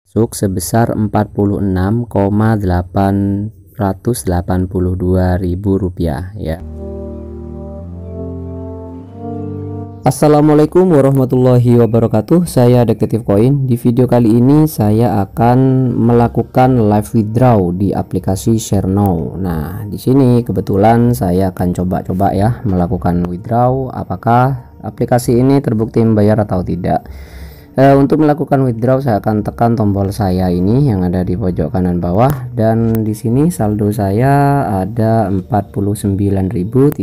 masuk sebesar Rp46,882.000 ya. Assalamualaikum warahmatullahi wabarakatuh. Saya Detektif Koin. Di video kali ini saya akan melakukan live withdraw di aplikasi ShareNow. Nah, di sini kebetulan saya akan coba-coba ya melakukan withdraw, apakah aplikasi ini terbukti membayar atau tidak. Untuk melakukan withdraw saya akan tekan tombol saya ini yang ada di pojok kanan bawah, dan di sini saldo saya ada Rp49.350.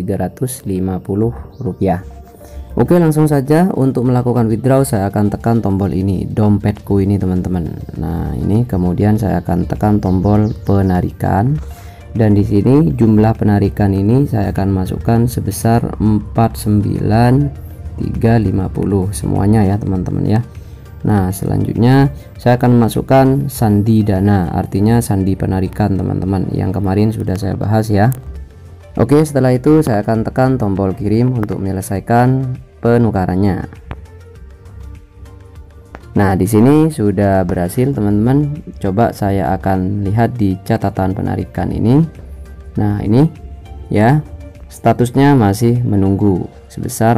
Oke, langsung saja untuk melakukan withdraw saya akan tekan tombol ini, dompetku ini teman-teman. Nah, ini kemudian saya akan tekan tombol penarikan, dan di sini jumlah penarikan ini saya akan masukkan sebesar 49.350 semuanya ya teman-teman ya. Nah, selanjutnya saya akan masukkan sandi dana, artinya sandi penarikan teman-teman, yang kemarin sudah saya bahas ya. Oke, setelah itu saya akan tekan tombol kirim untuk menyelesaikan penukarannya. Nah, di sini sudah berhasil teman-teman. Coba saya akan lihat di catatan penarikan ini. Nah, ini ya, statusnya masih menunggu sebesar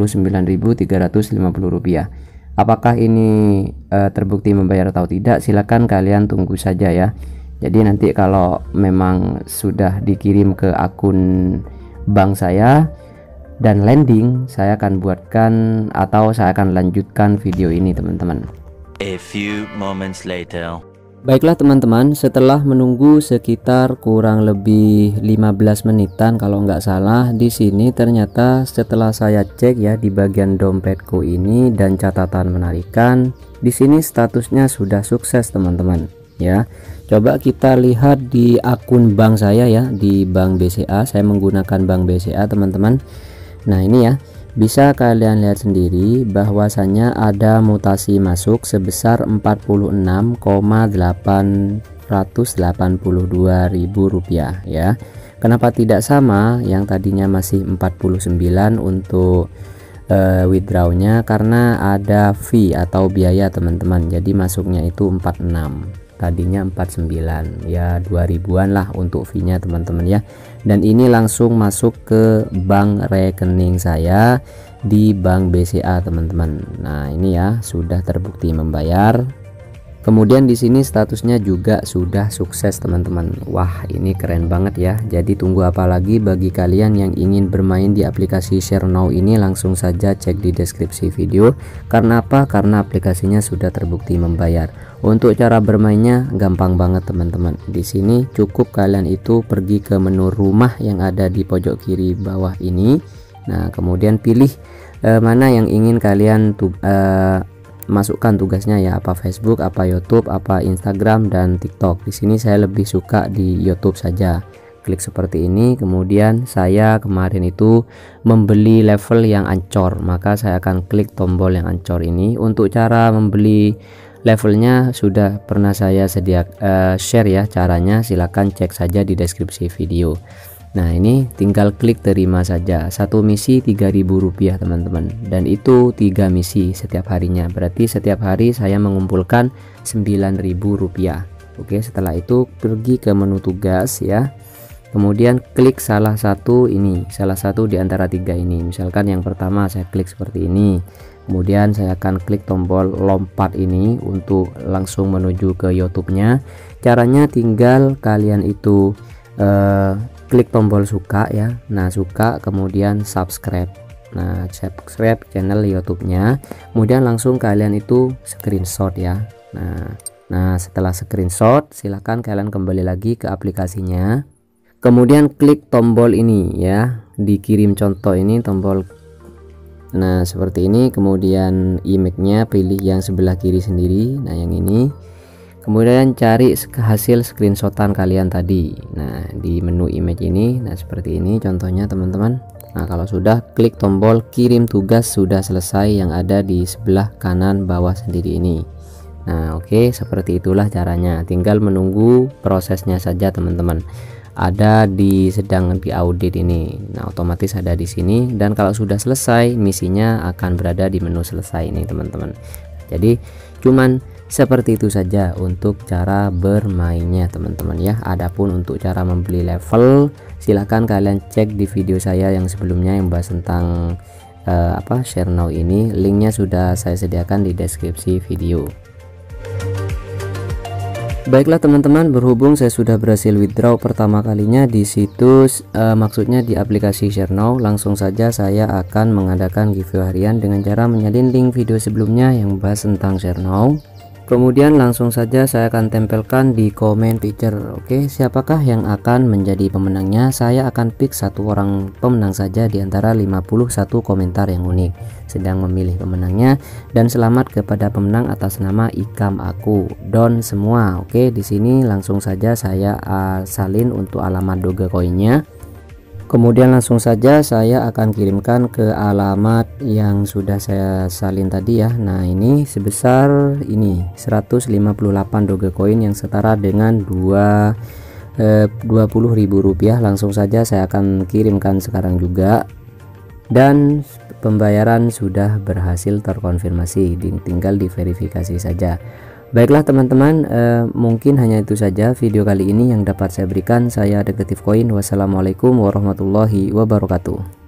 Rp49.350. Apakah ini terbukti membayar atau tidak, silakan kalian tunggu saja ya. Jadi nanti kalau memang sudah dikirim ke akun bank saya dan landing, saya akan buatkan atau saya akan lanjutkan video ini teman-teman. A few moments later. Baiklah teman-teman, setelah menunggu sekitar kurang lebih 15 menitan kalau nggak salah, di sini ternyata setelah saya cek ya di bagian dompetku ini dan catatan penarikan, di sini statusnya sudah sukses teman-teman ya. Coba kita lihat di akun bank saya ya, di Bank BCA. Saya menggunakan Bank BCA teman-teman. Nah, ini ya, bisa kalian lihat sendiri bahwasanya ada mutasi masuk sebesar Rp46,882.000 ya. Kenapa tidak sama yang tadinya masih 49 untuk withdrawnya? Karena ada fee atau biaya teman-teman, jadi masuknya itu 46, tadinya 49 ya, 2000-an lah untuk fee-nya teman-teman ya. Dan ini langsung masuk ke bank rekening saya di Bank BCA teman-teman. Nah, ini ya sudah terbukti membayar. Kemudian di sini statusnya juga sudah sukses teman-teman. Wah, ini keren banget ya. Jadi tunggu apa lagi bagi kalian yang ingin bermain di aplikasi ShareNow ini, langsung saja cek di deskripsi video. Karena apa? Karena aplikasinya sudah terbukti membayar. Untuk cara bermainnya gampang banget teman-teman. Di sini cukup kalian itu pergi ke menu rumah yang ada di pojok kiri bawah ini. Nah, kemudian pilih mana yang ingin kalian masukkan tugasnya ya, apa Facebook, apa YouTube, apa Instagram dan TikTok. Di sini saya lebih suka di YouTube saja. Klik seperti ini, kemudian saya kemarin itu membeli level yang ancor, maka saya akan klik tombol yang ancor ini. Untuk cara membeli levelnya sudah pernah saya share ya caranya, silahkan cek saja di deskripsi video. Nah, ini tinggal klik terima saja. Satu misi Rp3.000 teman-teman, dan itu 3 misi setiap harinya, berarti setiap hari saya mengumpulkan Rp9.000. Oke, setelah itu pergi ke menu tugas ya, kemudian klik salah satu ini, salah satu di antara 3 ini. Misalkan yang pertama saya klik seperti ini, kemudian saya akan klik tombol lompat ini untuk langsung menuju ke YouTube-nya. Caranya tinggal kalian itu klik tombol suka ya. Nah, suka, kemudian subscribe. Nah, subscribe channel YouTube-nya, kemudian langsung kalian itu screenshot ya. Nah, setelah screenshot silahkan kalian kembali lagi ke aplikasinya, kemudian klik tombol ini ya, dikirim contoh ini tombol. Nah, seperti ini, kemudian image-nya pilih yang sebelah kiri sendiri. Nah, yang ini, kemudian cari hasil screenshotan kalian tadi. Nah, di menu image ini, nah seperti ini contohnya teman-teman. Nah, kalau sudah, klik tombol kirim tugas sudah selesai yang ada di sebelah kanan bawah sendiri ini. Nah, oke, seperti itulah caranya. Tinggal menunggu prosesnya saja teman-teman. Ada sedang diaudit ini. Nah, otomatis ada di sini, dan kalau sudah selesai misinya akan berada di menu selesai ini teman-teman. Jadi cuman Seperti itu saja untuk cara bermainnya teman-teman ya. Adapun untuk cara membeli level, silahkan kalian cek di video saya yang sebelumnya yang bahas tentang share now ini. Linknya sudah saya sediakan di deskripsi video. Baiklah teman-teman, berhubung saya sudah berhasil withdraw pertama kalinya di situs maksudnya di aplikasi Share Now, langsung saja saya akan mengadakan giveaway harian dengan cara menyalin link video sebelumnya yang bahas tentang Share Now. Kemudian langsung saja saya akan tempelkan di komen picture. Oke, siapakah yang akan menjadi pemenangnya? Saya akan pick satu orang pemenang saja di antara 51 komentar yang unik. Sedang memilih pemenangnya, dan selamat kepada pemenang atas nama Ikam Aku Don semua. Oke, di sini langsung saja saya salin untuk alamat Dogecoinnya. Kemudian langsung saja saya akan kirimkan ke alamat yang sudah saya salin tadi ya. Nah, ini sebesar ini 158 Dogecoin yang setara dengan 20.000 rupiah. Langsung saja saya akan kirimkan sekarang juga, dan pembayaran sudah berhasil terkonfirmasi, tinggal diverifikasi saja. Baiklah teman-teman, mungkin hanya itu saja video kali ini yang dapat saya berikan. Saya Detektif Koin. Wassalamualaikum warahmatullahi wabarakatuh.